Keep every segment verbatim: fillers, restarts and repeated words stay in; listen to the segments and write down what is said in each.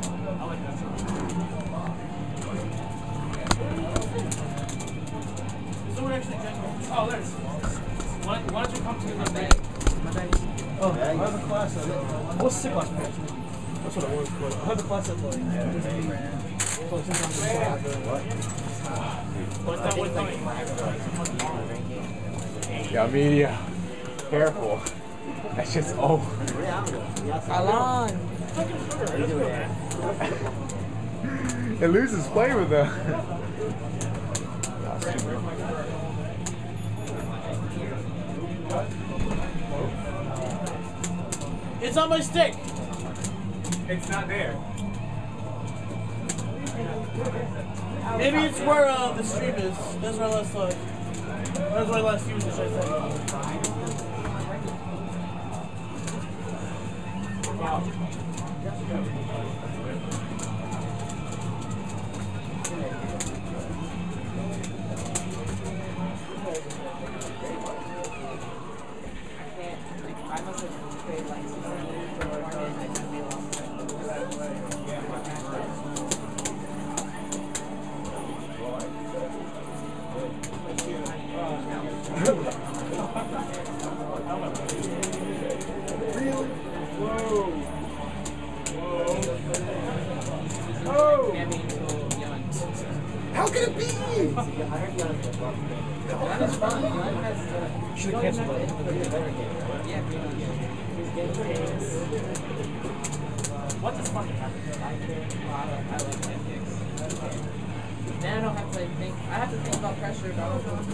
Someone actually drank it. Oh, there's. Why, why don't you come to my bag? My bag. Oh, I have a class at what's the class page? That's what I was for. I have a class at like. What's that one thing? Yeah, media. Careful. That's just over. Alan. It loses flavor though. It's on my stick. It's not there. Maybe it's where uh, the stream is. That's where I last saw it. That's where I last used it, I think. I must have paid like six hundred Really? Whoa. Whoa. Oh. How can it be? That is fun. Should have canceled it. What does fucking happen? I like pancakes. Then I don't have to like, think. I have to think about pressure, but I don't know.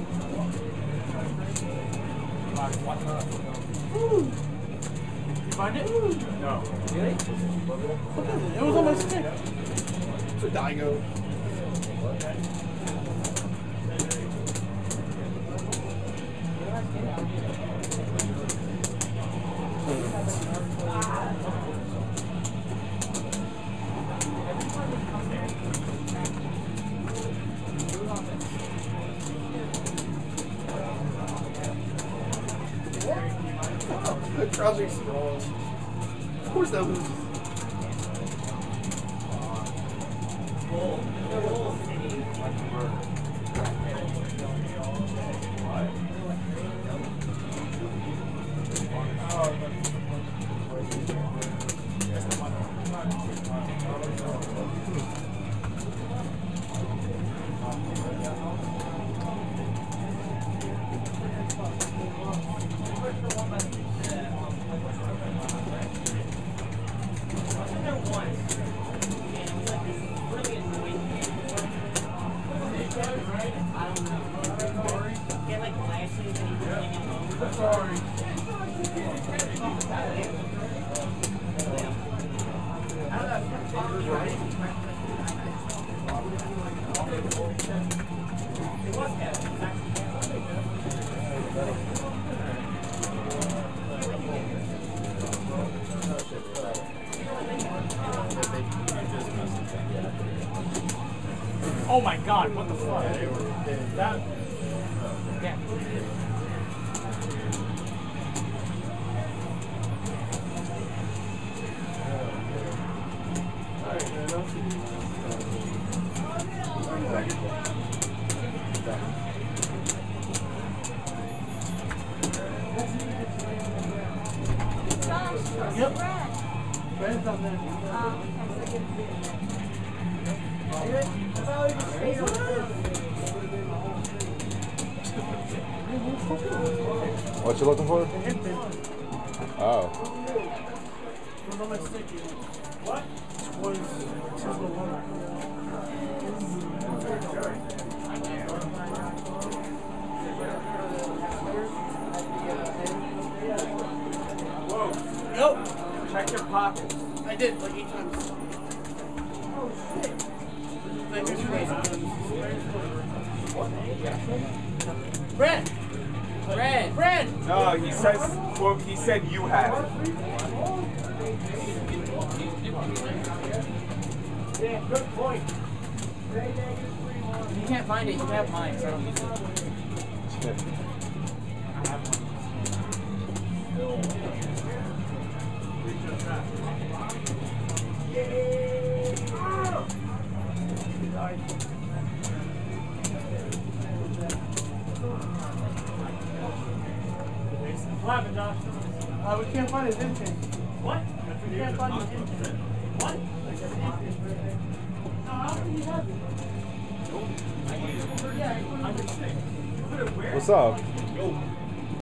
You find it? No. Really? It was on my stick. So Daigo. The crouching sprawls. Of course that loses. Oh my god, what the fuck? That, yeah. Yep. Brand's on there. What you looking for? Oh. What? Was Whoa. Nope. Check your pockets. I did like eight times. Oh shit. Thank you for Brad! Brad! Brad! No, he says, well, he said you had it. Yeah, good point. You can't find it, you have mine, so I don't use it. I have one. Yeah. What happened, Josh? Uh, we can't find his intake. What? We can't find his intake. What? No, I don't think he has it. What's up? Yo.